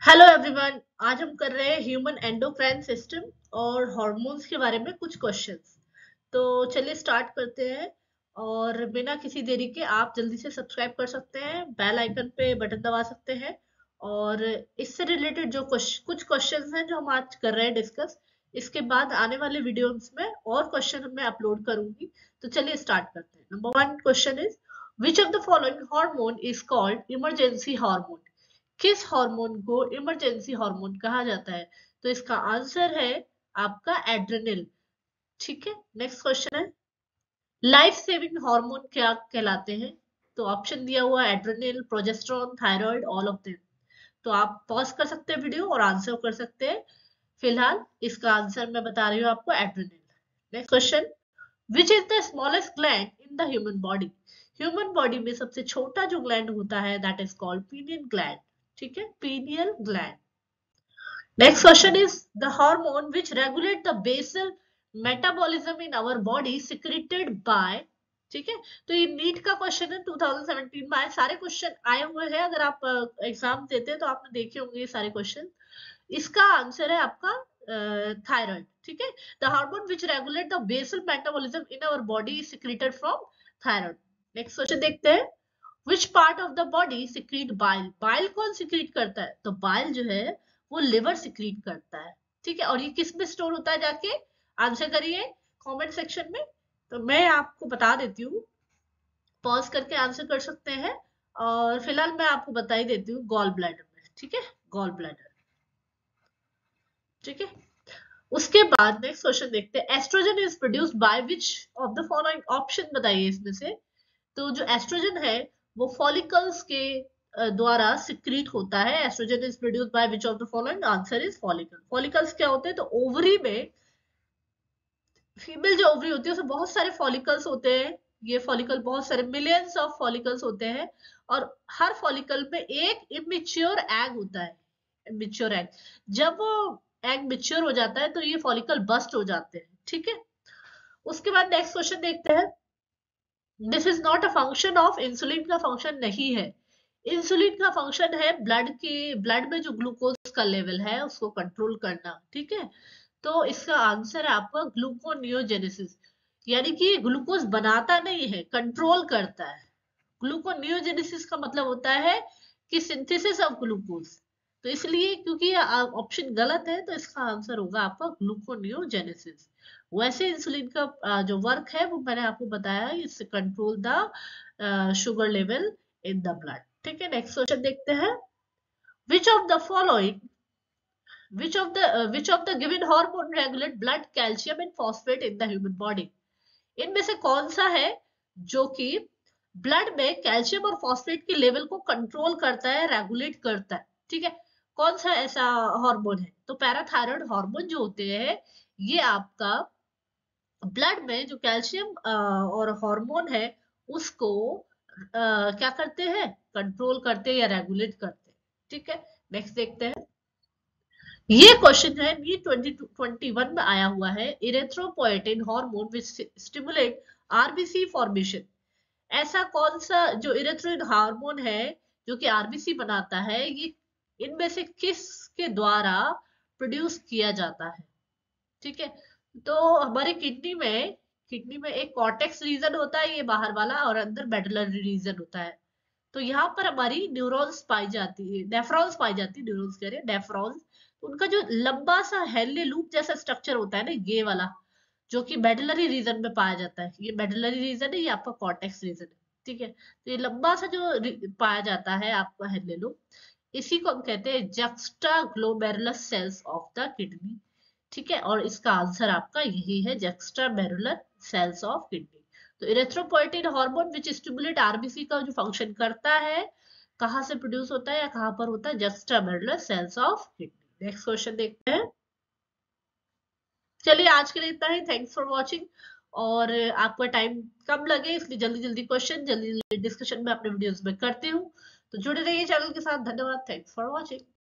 Hello everyone. आज हम कर रहे हैं ह्यूमन एंडोक्राइन सिस्टम और हार्मोन्स के बारे में कुछ क्वेश्चंस। तो चलिए स्टार्ट करते हैं। और बिना किसी देरी के आप जल्दी से सब्सक्राइब कर सकते हैं, बेल आइकन पे बटन दबा सकते हैं। और इससे रिलेटेड जो कुछ क्वेश्चंस हैं जो हम आज कर रहे हैं डिस्कस, इसके बाद आने वाले वीडियोस में और क्वेश्चन मैं अपलोड करूंगी। तो चलिए स्टार्ट करते हैं। Number one question is, which of the following hormone is called emergency hormone? किस हार्मोन को इमरजेंसी हार्मोन कहा जाता है? तो इसका आंसर है आपका एड्रेनल। ठीक है, नेक्स्ट क्वेश्चन है, लाइफ सेविंग हार्मोन क्या कहलाते हैं? तो ऑप्शन दिया हुआ है adrenal, progesterone, thyroid, all of them. तो आप पॉज कर सकते हैं वीडियो और आंसर कर सकते हैं। फिलहाल इसका आंसर मैं बता रही हूँ आपको, adrenal. Next question, which is the smallest gland in the human body? Human body में सबसे छोटा जो ग्लैंड होता है that is called pineal gland. ठीक है, pineal gland. Next question is, the hormone which regulate the basal metabolism in our body secreted by। ठीक है, तो ये नीट का क्वेश्चन है, 2017 में आए। सारे क्वेश्चन आए हुए हैं, अगर आप एग्जाम देते हैं तो आपने देखे होंगे ये सारे क्वेश्चन। इसका आंसर है आपका थायराइड। ठीक है, the hormone which regulate the basal metabolism in our body is secreted from thyroid. Next question देखते हैं, which part of the body secrete bile? Bile कौन सिक्रीट करता है? तो बाइल जो है वो लिवर सिक्रीट करता है। ठीक है, और ये किस में स्टोर होता है जाके? आंसर करिए कमेंट सेक्शन में। तो मैं आपको बता देती हूँ, पॉज करके आंसर कर सकते हैं। और फिलहाल मैं आपको बता ही देती हूँ, गॉल ब्लैडर में। ठीक है, गॉल ब्लैडर। ठीक है, उसके बाद नेक्स्ट क्वेश्चन देखते हैं, estrogen is produced by which of the following? Option बताइए इसमें से। तो जो एस्ट्रोजन है वो फॉलिकल्स के द्वारा सिक्रीट होता है। Estrogen is produced by which of the following? Answer is follicle. Follicles क्या होते हैं? तो ओवरी में, फीमेल जो ओवरी होती है उसमें बहुत सारे फॉलिकल्स होते हैं। ये फॉलिकल बहुत सारे मिलियंस ऑफ फॉलिकल्स होते हैं। और हर फॉलिकल में एक इमेच्योर एग होता है। इमेच्योर एग, जब वो एग मेच्योर हो जाता है तो ये फॉलिकल बस्ट हो जाते हैं। ठीक है, उसके बाद नेक्स्ट क्वेश्चन देखते हैं, this is not a function of insulin. का फंक्शन नहीं है। इंसुलिन का फंक्शन है ब्लड में जो ग्लूकोज का लेवल है उसको कंट्रोल करना। ठीक है, तो इसका आंसर है आपका ग्लूकोनियोजेनेसिस। यानी कि ग्लूकोज बनाता नहीं है, कंट्रोल करता है। ग्लूकोनियोजेनेसिस का मतलब होता है कि सिंथेसिस ऑफ ग्लूकोज। तो इसलिए क्योंकि ऑप्शन गलत है तो इसका आंसर होगा आपका ग्लूकोनियोजेनेसिस। वैसे इंसुलिन का जो वर्क है वो मैंने आपको बताया, इससे control the sugar level in the blood. ठीक है, नेक्स्ट क्वेश्चन देखते हैं, which of the following which of the given hormone regulate blood calcium and phosphate in the human body? इनमें से कौन सा है जो कि ब्लड में कैल्शियम और फॉस्फेट के लेवल को कंट्रोल करता है, रेगुलेट करता है? ठीक है, कौन सा ऐसा हार्मोन है? तो पैराथायराइड हार्मोन जो होते हैं ये आपका ब्लड में जो कैल्शियम और हार्मोन है उसको क्या करते हैं? कंट्रोल करते हैं या रेगुलेट करते हैं। ठीक है, नेक्स्ट देखते हैं, ये क्वेश्चन है नीट 2021 में आया हुआ है, erythropoietin hormone which stimulate RBC formation. ऐसा कौन सा जो इरेथ्रोइन हार्मोन है जो कि आरबीसी बनाता है, ये इनमें से किसके द्वारा प्रोड्यूस किया जाता है? ठीक है, तो हमारे किडनी में एक कॉर्टेक्स रीजन होता है, ये बाहर वाला, और अंदर मेडुलरी रीजन होता है। तो यहाँ पर हमारी न्यूरॉन्स पाई जाती है, नेफ्रॉन्स पाई जाती है, न्यूरॉन्स कह रहे हैं, नेफ्रॉन्स। उनका जो लंबा सा हेले लूप जैसा स्ट्रक्चर होता है ना, ये वाला, जो कि मेडुलरी रीजन में पाया जाता है, ये मेडुलरी रीजन है, ये आपका कॉर्टेक्स रीजन है। ठीक है, तो ये लंबा सा जो पाया जाता है आपका हेले लूप, इसी को हम कहते हैं juxta glomerulus cells of the kidney. ठीक है, और इसका आंसर आपका यही है, juxta glomerular cells of kidney. तो erythropoietin hormone which stimulate RBC का जो फंक्शन करता है, कहाँ से प्रोड्यूस होता है या कहाँ पर होता है? Juxta glomerular cells of kidney. Next question देखते हैं। चलिए आज के लिए इतना ही, थैंक्स फॉर वॉचिंग। और आपका टाइम कम लगे इसलिए जल्दी जल्दी क्वेश्चन, जल्दी जल्दी डिस्कशन में अपने वीडियोस में करती हूँ। तो जुड़े रहिए चैनल के साथ। धन्यवाद, थैंक्स फॉर वॉचिंग।